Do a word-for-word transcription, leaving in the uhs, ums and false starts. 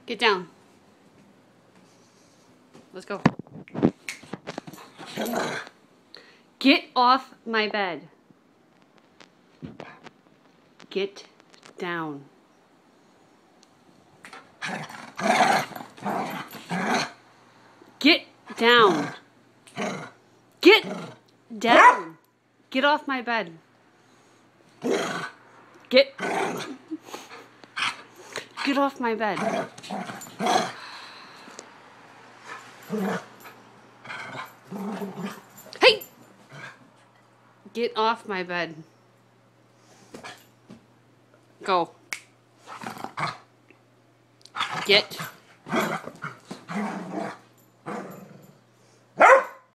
Get down. Let's go. Get off my bed. Get down. Get down. Get down. Get off my bed. Get Get off my bed. Hey! Get off my bed. Go. Get